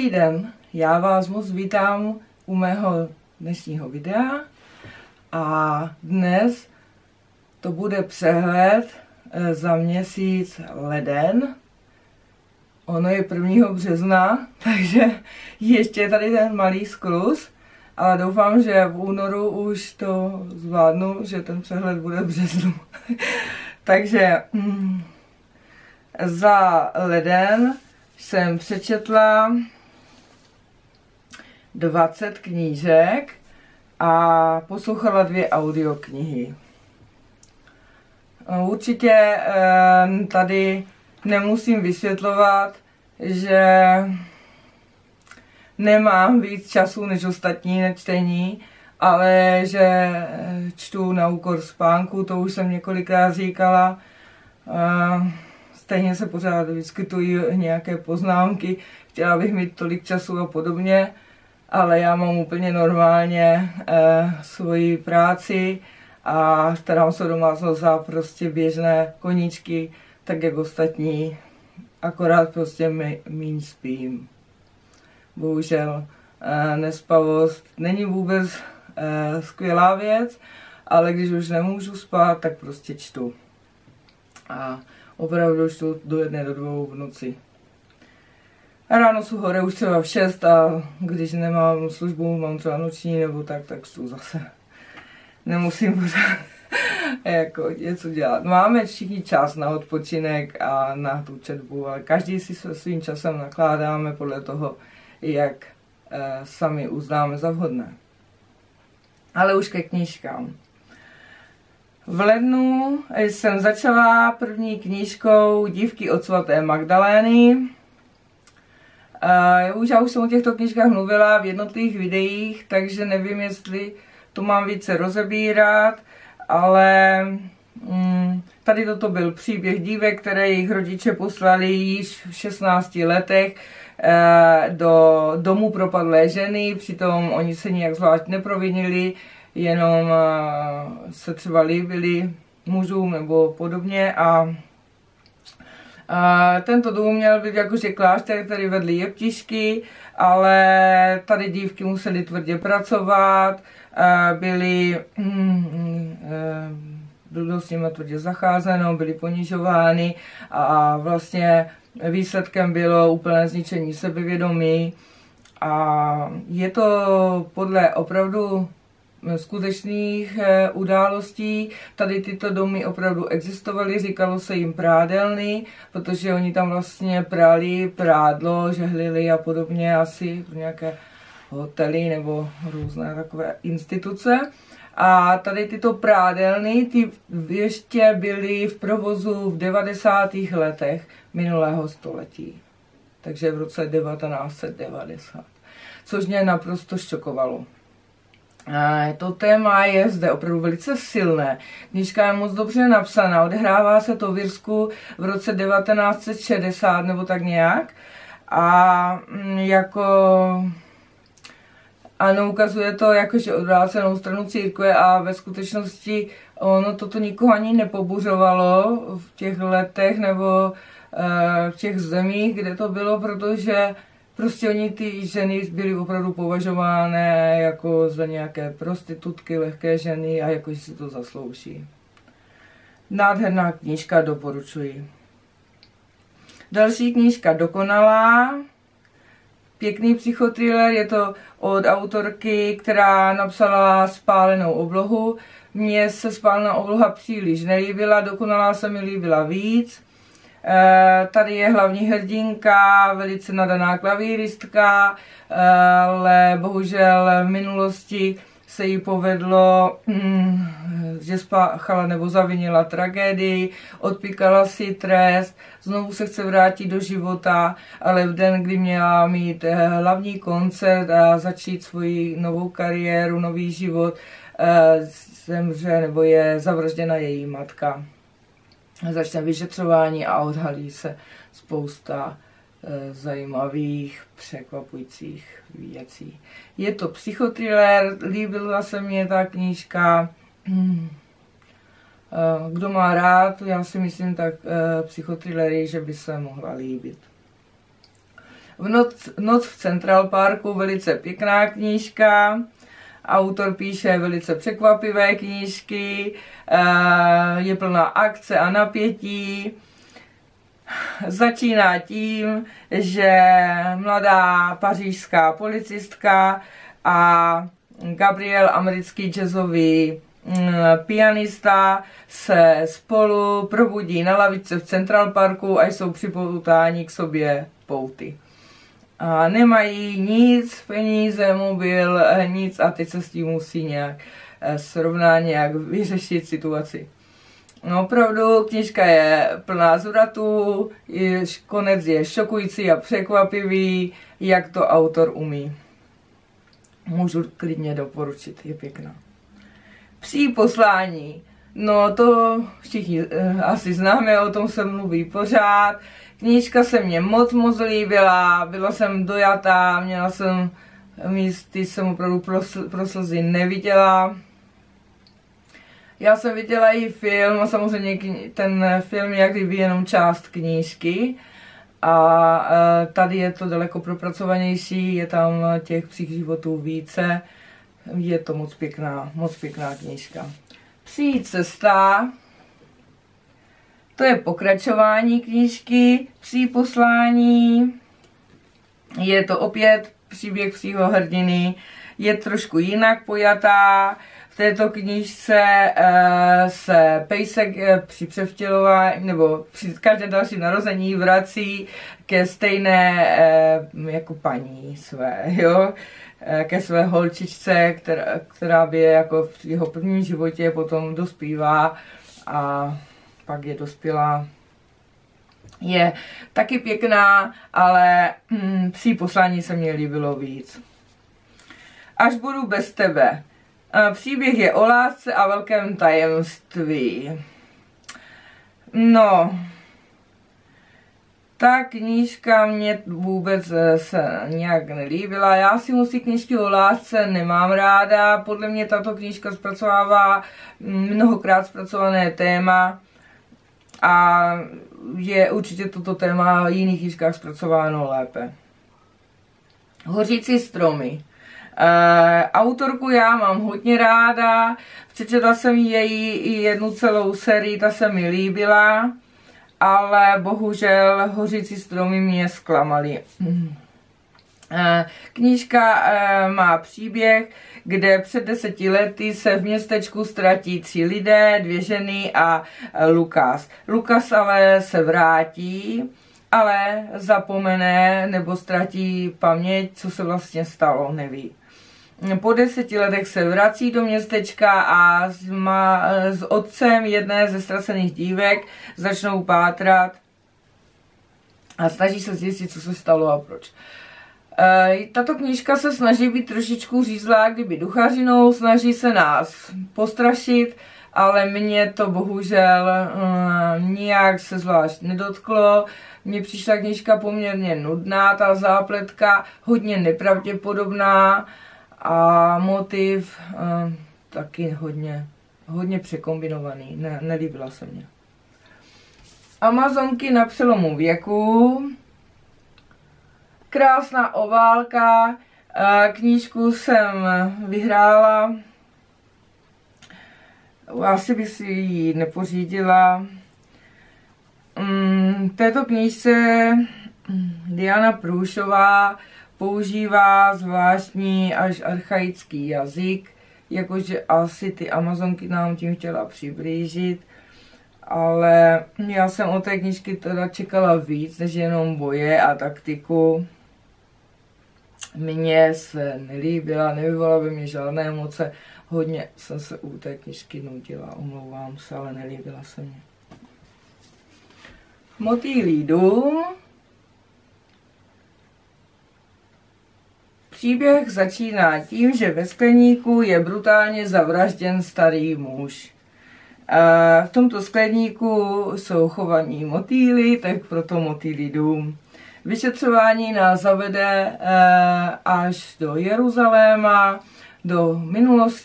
Dobrý den, já vás moc vítám u mého dnešního videa a dnes to bude přehled za měsíc leden. Ono je 1. března, takže ještě je tady ten malý skluz, ale doufám, že v únoru už to zvládnu, že ten přehled bude v březnu. Takže za leden jsem přečetla 20 knížek a poslouchala 2 audioknihy. Určitě tady nemusím vysvětlovat, že nemám víc času než ostatní na čtení, ale že čtu na úkor spánku, to už jsem několikrát říkala. Stejně se pořád vyskytují nějaké poznámky, chtěla bych mít tolik času a podobně, ale já mám úplně normálně svoji práci a starám se domácnost za prostě běžné koníčky, tak jak ostatní, akorát prostě míň spím. Bohužel nespavost není vůbec skvělá věc, ale když už nemůžu spát, tak prostě čtu. A opravdu čtu do 1 do 2 v noci. A ráno jsou hore už třeba v 6 a když nemám službu, mám třeba noční nebo tak čtu zase. Nemusím pořád jako něco dělat. Máme všichni čas na odpočinek a na tu četbu, ale každý si se svým časem nakládáme podle toho, jak sami uznáme za vhodné. Ale už ke knížkám. V lednu jsem začala první knížkou Dívky od svaté Magdalény. Já už jsem o těchto knížkách mluvila v jednotlivých videích, takže nevím, jestli to mám více rozebírat, ale tady toto byl příběh dívek, které jejich rodiče poslali již v 16 letech do domu propadlé ženy, přitom oni se nijak zvlášť neprovinili, jenom se třeba líbili mužům nebo podobně a tento dům měl být jakože klášter, který vedli jeptišky, ale tady dívky musely tvrdě pracovat, bylo s nimi tvrdě zacházeno, byly ponižovány a vlastně výsledkem bylo úplné zničení sebevědomí. A je to podle opravdu skutečných událostí. Tady tyto domy opravdu existovaly, říkalo se jim prádelny, protože oni tam vlastně prali prádlo, žehlili a podobně, asi v nějaké hotely nebo různé takové instituce. A tady tyto prádelny, ty ještě byly v provozu v 90. letech minulého století. Takže v roce 1990. Což mě naprosto šokovalo. To téma je zde opravdu velice silné. Knížka je moc dobře napsaná, odehrává se to v Irsku v roce 1960 nebo tak nějak. A ano, ukazuje to jakože odvrácenou stranu církve a ve skutečnosti ono toto nikoho ani nepobuřovalo v těch letech nebo v těch zemích, kde to bylo, protože prostě oni ty ženy byly opravdu považovány jako za nějaké prostitutky, lehké ženy a jako, že si to zaslouží. Nádherná knížka, doporučuji. Další knížka Dokonalá. Pěkný psychotriller, je to od autorky, která napsala Spálenou oblohu. Mně se Spálená obloha příliš nelíbila, Dokonalá se mi líbila víc. Tady je hlavní hrdinka, velice nadaná klavíristka, ale bohužel v minulosti se jí povedlo, že spáchala nebo zavinila tragédii, odpíkala si trest, znovu se chce vrátit do života, ale v den, kdy měla mít hlavní koncert a začít svoji novou kariéru, nový život, zemře nebo je zavražděna její matka. Začne vyšetřování a odhalí se spousta zajímavých, překvapujících věcí. Je to psychotriller, líbila se mně ta knížka. Kdo má rád, já si myslím, tak psychotrillery, že by se mohla líbit. Noc v Central Parku, velice pěkná knížka. Autor píše velice překvapivé knížky, je plná akce a napětí. Začíná tím, že mladá pařížská policistka a Gabriel, americký jazzový pianista, se spolu probudí na lavičce v Central Parku a jsou připoutáni k sobě pouty. A nemají nic, peníze, mobil, nic a teď se s tím musí nějak srovnat, nějak vyřešit situaci. No opravdu, knížka je plná zvratů, konec je šokující a překvapivý, jak to autor umí. Můžu klidně doporučit, je pěkná. Psí poslání, no to všichni asi známe, o tom se mluví pořád. Knížka se mně moc líbila, byla jsem dojatá, měla jsem místy, jsem opravdu pro slzy neviděla. Já jsem viděla i film a samozřejmě ten film je jak kdyby jenom část knížky. A tady je to daleko propracovanější, je tam těch psích životů více. Je to moc pěkná knížka. Psí cesta, to je pokračování knížky Psí poslání. Je to opět příběh psího hrdiny, je trošku jinak pojatá. V této knížce se pejsek při převtělování nebo při každém dalším narození vrací ke stejné jako paní své, jo? Ke své holčičce, která by jako v jeho prvním životě potom dospívá a pak je dospělá. Je taky pěkná, ale Psí poslání se mně líbilo víc. Až budu bez tebe. Příběh je o lásce a velkém tajemství. No, ta knížka mě vůbec se nějak nelíbila. Já si musí knížky o lásce nemám ráda. Podle mě tato knížka zpracovává mnohokrát zpracované téma a je určitě toto téma v jiných knížkách zpracováno lépe. Hořící stromy. Autorku já mám hodně ráda, přečetla jsem její jednu celou sérii, ta se mi líbila, ale bohužel Hořící stromy mě zklamaly. Knížka má příběh, kde před 10 lety se v městečku ztratí 3 lidé, 2 ženy a Lukas. Lukas ale se vrátí, ale zapomene nebo ztratí paměť, co se vlastně stalo, neví. Po 10 letech se vrací do městečka a s otcem jedné ze ztracených dívek začnou pátrat a snaží se zjistit, co se stalo a proč. Tato knížka se snaží být trošičku řízlá, kdyby duchařinou, snaží se nás postrašit, ale mě to bohužel nijak se zvlášť nedotklo. Mně přišla knížka poměrně nudná, ta zápletka hodně nepravděpodobná a motiv taky hodně překombinovaný, nelíbila se mně. Amazonky na přelomu věku. Krásná oválka, knížku jsem vyhrála, asi bych si ji nepořídila. V této knížce Diana Průšová používá zvláštní až archaický jazyk, jakože asi ty Amazonky nám tím chtěla přiblížit, ale já jsem od té knížky teda čekala víc než jenom boje a taktiku. Mně se nelíbila, nevyvolala by mě žádné emoce, hodně jsem se u té knížky nudila, omlouvám se, ale nelíbila se mě. Motýlí dům. Příběh začíná tím, že ve skleníku je brutálně zavražděn starý muž. V tomto skleníku jsou chovaní motýly, tak proto Motýlí dům. Vyšetřování nás zavede až do Jeruzaléma, do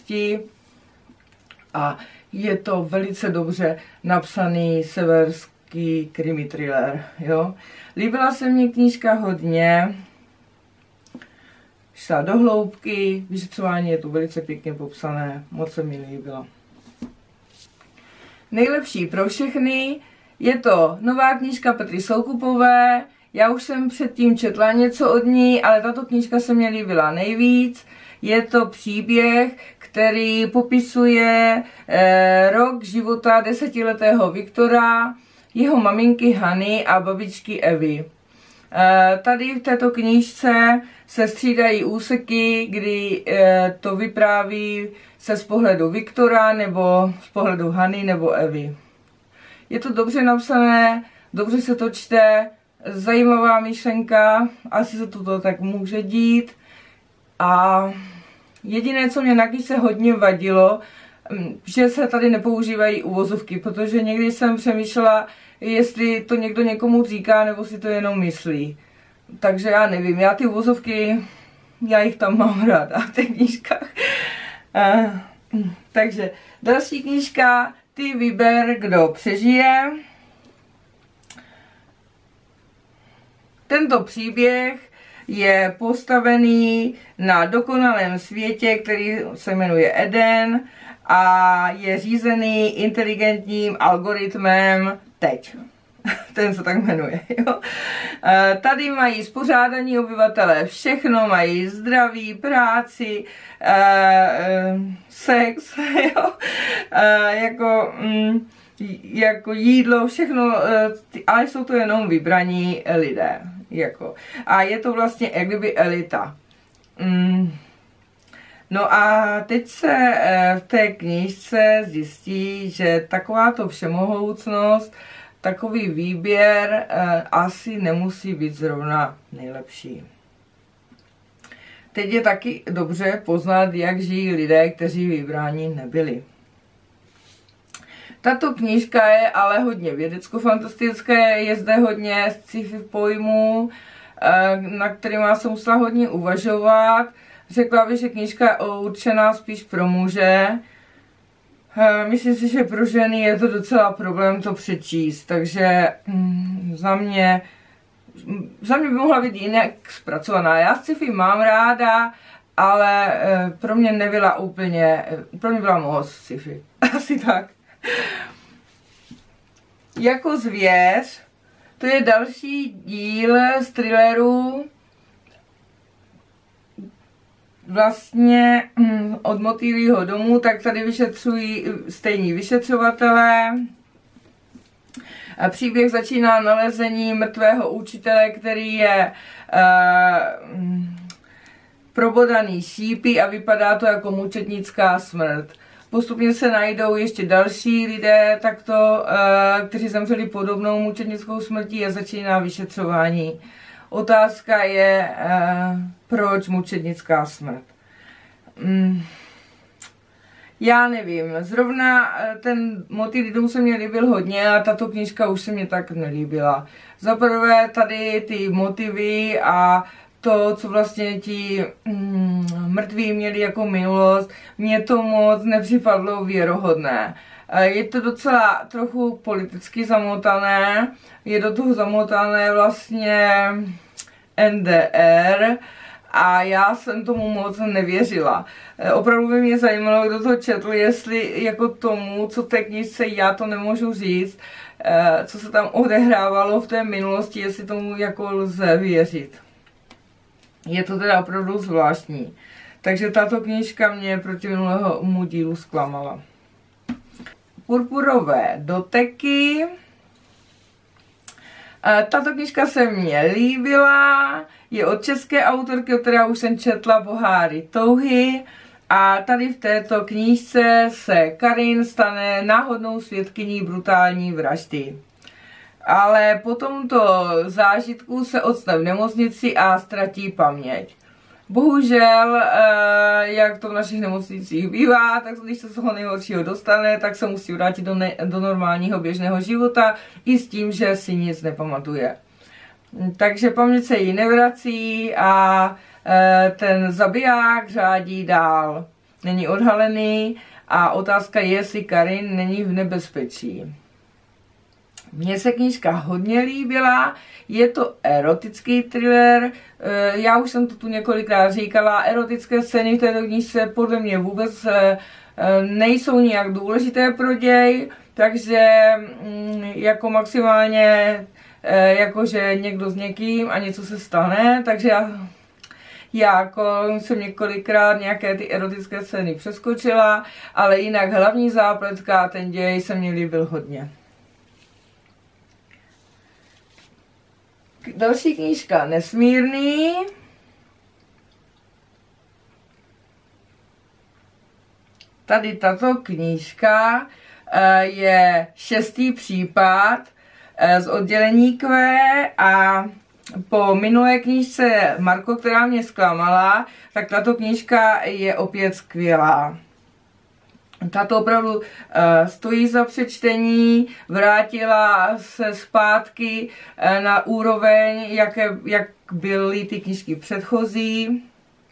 minulosti a je to velice dobře napsaný hezký krimi thriller, jo. Líbila se mně knížka hodně, šla do hloubky, vyšetřování je tu velice pěkně popsané, moc se mi líbila. Nejlepší pro všechny, je to nová knížka Petry Soukupové, já už jsem předtím četla něco od ní, ale tato knížka se mě líbila nejvíc. Je to příběh, který popisuje rok života 10letého Viktora, jeho maminky Hany a babičky Evy. Tady v této knížce se střídají úseky, kdy to vypráví se z pohledu Viktora nebo z pohledu Hany nebo Evy. Je to dobře napsané, dobře se to čte, zajímavá myšlenka, asi se to tak může dít. A jediné, co mě na knížce hodně vadilo, že se tady nepoužívají uvozovky, protože někdy jsem přemýšlela, jestli to někdo někomu říká, nebo si to jenom myslí. Takže já nevím, já ty uvozovky, já jich tam mám ráda v těch knížkách. Takže další knížka, Ty vyber, kdo přežije. Tento příběh je postavený na dokonalém světě, který se jmenuje Eden a je řízený inteligentním algoritmem teď. Ten se tak jmenuje. Jo? Tady mají spořádaní obyvatelé všechno, mají zdraví, práci, sex, jo? Jako jídlo, všechno, ale jsou to jenom vybraní lidé. Jako. A je to vlastně jak kdyby elita. No a teď se v té knížce zjistí, že takováto všemohoucnost, takový výběr asi nemusí být zrovna nejlepší. Teď je taky dobře poznat, jak žijí lidé, kteří vybráni nebyli. Tato knížka je ale hodně vědecko-fantastické, je zde hodně sci-fi pojmů, na kterýma jsem musela hodně uvažovat. Řekla bych, že knížka je určená spíš pro muže. Myslím si, že pro ženy je to docela problém to přečíst, takže za mě by mohla být jinak zpracovaná. Já sci-fi mám ráda, ale pro mě nebyla úplně, pro mě byla moc sci-fi. Asi tak. Jako zvěř, to je další díl z thrilleru, vlastně od Motýlího domu, tak tady vyšetřují stejní vyšetřovatelé. A příběh začíná nalezení mrtvého učitele, který je probodaný šípy a vypadá to jako mučednická smrt. Postupně se najdou ještě další lidé, kteří zemřeli podobnou mučednickou smrtí a začíná vyšetřování. Otázka je, proč mučednická smrt. Já nevím, zrovna ten Motýlí dům se mě líbil hodně a tato knížka už se mě tak nelíbila. Za prvé tady ty motivy a to, co vlastně ti mrtví měli jako minulost, mně to moc nepřipadlo věrohodné. Je to docela trochu politicky zamotané, je do toho zamotané vlastně NDR a já jsem tomu moc nevěřila. Opravdu by mě zajímalo, kdo to četl, jestli jako tomu, co té knížce, já to nemůžu říct, co se tam odehrávalo v té minulosti, jestli tomu jako lze věřit. Je to teda opravdu zvláštní. Takže tato knížka mě proti minulému dílu zklamala. Purpurové doteky. Tato knížka se mně líbila. Je od české autorky, která už jsem četla Poháry touhy. A tady v této knížce se Karin stane náhodnou svědkyní brutální vraždy. Ale po tomto zážitku se octne v nemocnici a ztratí paměť. Bohužel, jak to v našich nemocnicích bývá, tak když se z toho nejhoršího dostane, tak se musí vrátit do normálního běžného života i s tím, že si nic nepamatuje. Takže paměť se jí nevrací a ten zabiják řádí dál. Není odhalený a otázka je, jestli Karin není v nebezpečí. Mně se knížka hodně líbila, je to erotický thriller, já už jsem to tu několikrát říkala, erotické scény v této knížce podle mě vůbec nejsou nijak důležité pro děj, takže jako maximálně jakože někdo s někým a něco se stane, takže já jako jsem několikrát nějaké ty erotické scény přeskočila, ale jinak hlavní zápletka, ten děj se mně líbil hodně. Další knížka Nesmírný. Tady tato knížka je 6. případ z oddělení Q a po minulé knížce Marko, která mě zklamala, tak tato knížka je opět skvělá. Tato opravdu stojí za přečtení, vrátila se zpátky na úroveň, jak byly ty knížky předchozí.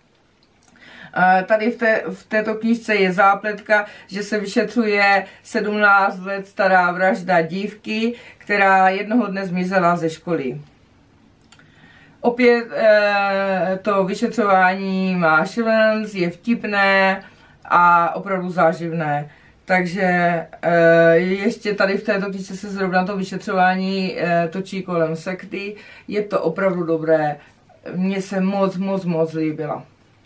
Tady v této knížce je zápletka, že se vyšetřuje 17 let stará vražda dívky, která jednoho dne zmizela ze školy. Opět to vyšetřování má šílenc, je vtipné a opravdu záživné. Takže ještě tady v této knížce se zrovna to vyšetřování točí kolem sekty. Je to opravdu dobré. Mně se moc líbila.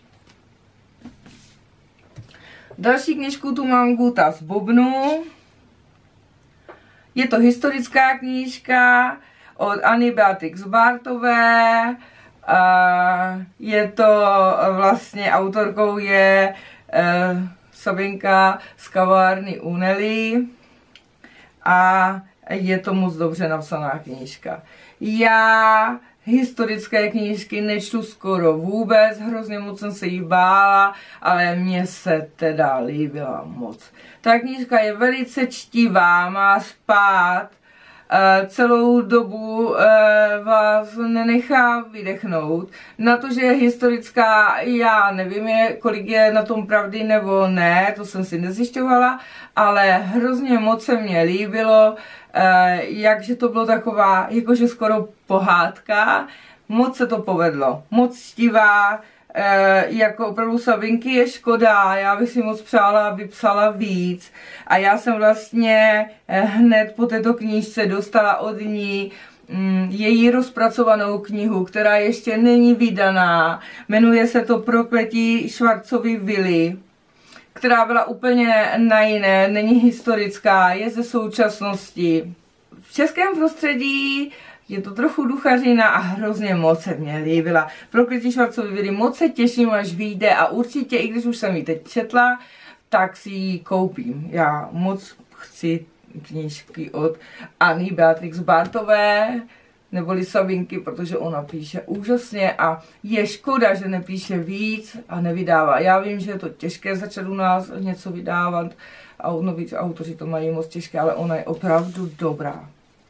Další knížku tu mám Guta z bubnu. Je to historická knížka od Anny Beatrix Bartové. Je to vlastně autorkou je Sabinka z kavárny Uneli a je to moc dobře napsaná knížka. Já historické knížky nečtu skoro vůbec, hrozně moc jsem se jí bála, ale mně se teda líbila moc. Ta knížka je velice čtivá, má spát, celou dobu vás nenechá vydechnout. Na to, že je historická, já nevím, kolik je na tom pravdy nebo ne, to jsem si nezjišťovala, ale hrozně moc se mně líbilo, jakže to bylo taková, jakože skoro pohádka, moc se to povedlo, moc čtivá, jako opravdu Sabinky je škoda, já bych si moc přála, aby psala víc a já jsem vlastně hned po této knížce dostala od ní její rozpracovanou knihu, která ještě není vydaná, jmenuje se to Prokletí Schwarzovy vily, která byla úplně na jiné, není historická, je ze současnosti. V českém prostředí je to trochu duchařina a hrozně moc se mě líbila. Prokletí Schwarzovy vily moc se těším, až vyjde a určitě, i když už jsem ji teď četla, tak si ji koupím. Já moc chci knížky od Anny Beatrix Bartové, neboli Sabinky, protože ona píše úžasně a je škoda, že nepíše víc a nevydává. Já vím, že je to těžké začat u nás něco vydávat a noví autoři to mají moc těžké, ale ona je opravdu dobrá.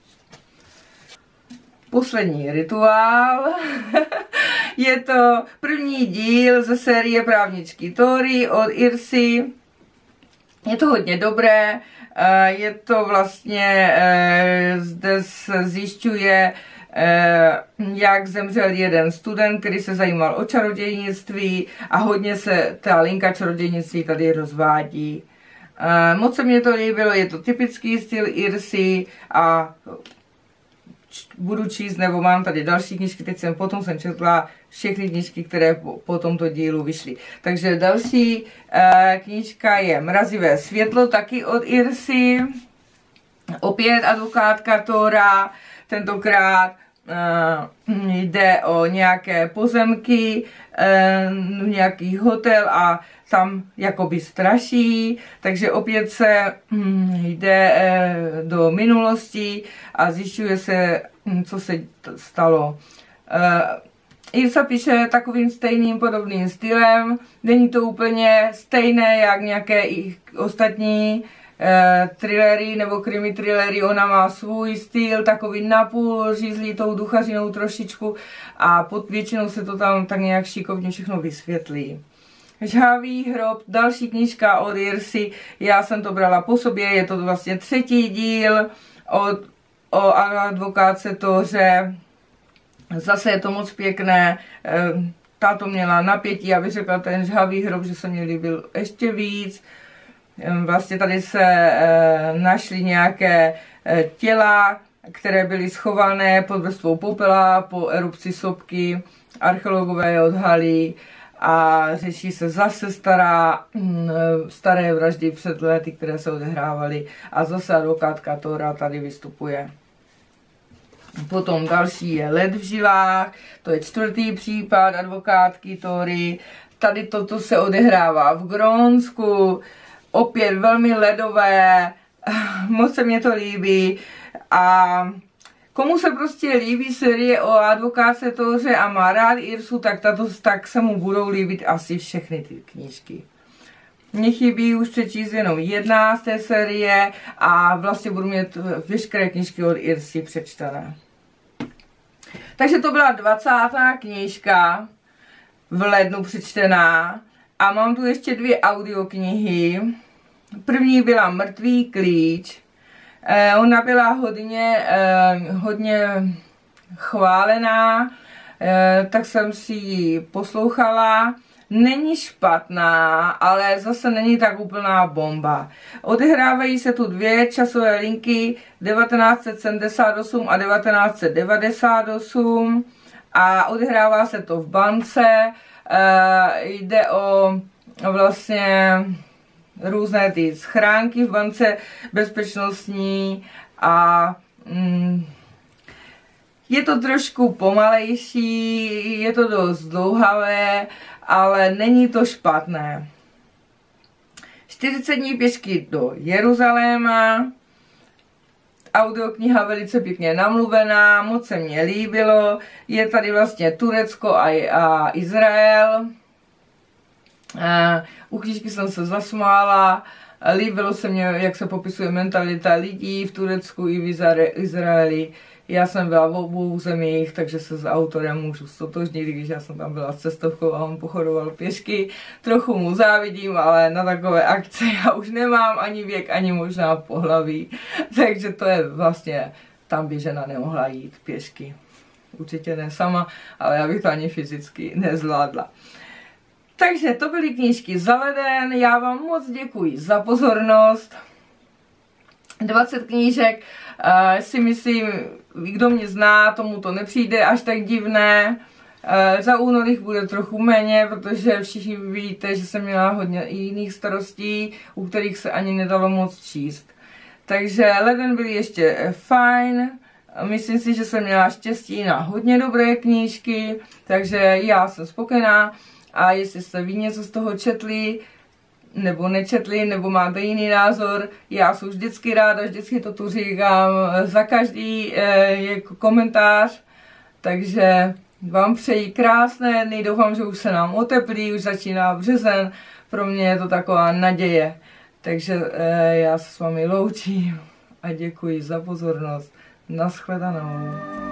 Poslední rituál. Je to první díl ze série Právničky Tori od Irsy. Je to hodně dobré. Je to vlastně, zde se zjišťuje, jak zemřel jeden student, který se zajímal o čarodějnictví a hodně se ta linka čarodějnictví tady rozvádí. Moc se mě to líbilo, je to typický styl Irsy a budu číst, nebo mám tady další knížky, potom jsem četla všechny knížky, které po tomto dílu vyšly. Takže další knížka je Mrazivé světlo, taky od Irsy. Opět advokátka Tora, tentokrát jde o nějaké pozemky, nějaký hotel a tam jakoby straší, takže opět se jde do minulosti a zjišťuje se, co se stalo. Irsa píše takovým stejným podobným stylem, není to úplně stejné jak nějaké i ostatní thrillery nebo krimi thrillery, ona má svůj styl, takový napůl řízlý tou duchařinou trošičku a pod většinou se to tam tak nějak šikovně všechno vysvětlí. Žhavý hrob, další knížka od Irsy, já jsem to brala po sobě, je to vlastně třetí díl o advokátce Tóře. Zase je to moc pěkné. Táto měla napětí, aby řekla ten žhavý hrob, že se mi líbil ještě víc. Vlastně tady se našly nějaké těla, které byly schované pod vrstvou popela po erupci sopky. Archeologové je odhalí a řeší se zase staré vraždy před lety, které se odehrávaly. A zase advokátka Tóra tady vystupuje. Potom další je led v žilách, to je 4. případ advokátky Tóry. Tady toto se odehrává v Grónsku, opět velmi ledové, moc se mě to líbí. A komu se prostě líbí série o advokátce Tóře a má rád Irsu, tak se mu budou líbit asi všechny ty knížky. Mně chybí už přečíst jenom 1 z té série a vlastně budu mít veškeré knížky od Irsy přečtené. Takže to byla 20. knížka v lednu přečtená a mám tu ještě 2 audioknihy. První byla Mrtvý klíč. Ona byla hodně chválená, tak jsem si ji poslouchala. Není špatná, ale zase není tak úplná bomba. Odehrávají se tu 2 časové linky 1978 a 1998 a odehrává se to v bance. Jde o vlastně různé ty schránky v bance bezpečnostní a je to trošku pomalejší, je to dost dlouhavé, ale není to špatné. 40 dní pěšky do Jeruzaléma. Audiokniha velice pěkně namluvená, moc se mně líbilo. Je tady vlastně Turecko a Izrael. U knížky jsem se zasmála. Líbilo se mně, jak se popisuje mentalita lidí v Turecku i v Izraeli. Já jsem byla v obou zemích, takže se s autorem můžu ztotožnit, když já jsem tam byla s cestovkou a on pochodoval pěšky. Trochu mu závidím, ale na takové akce já už nemám ani věk, ani možná pohlaví. Takže to je vlastně, tam by žena nemohla jít pěšky. Určitě ne sama, ale já bych to ani fyzicky nezvládla. Takže to byly knížky za leden, já vám moc děkuji za pozornost. 20 knížek, si myslím, kdo mě zná, tomu to nepřijde až tak divné. Za únor jich bude trochu méně, protože všichni víte, že jsem měla hodně jiných starostí, u kterých se ani nedalo moc číst. Takže leden byl ještě fajn, myslím si, že jsem měla štěstí na hodně dobré knížky, takže já jsem spokojená. A jestli jste vy něco z toho četli, nebo nečetli, nebo máte jiný názor, já jsem vždycky ráda, vždycky to tu říkám za každý jako komentář. Takže vám přeji krásné dny, doufám, že už se nám oteplí, už začíná březen, pro mě je to taková naděje. Takže já se s vámi loučím a děkuji za pozornost. Naschledanou.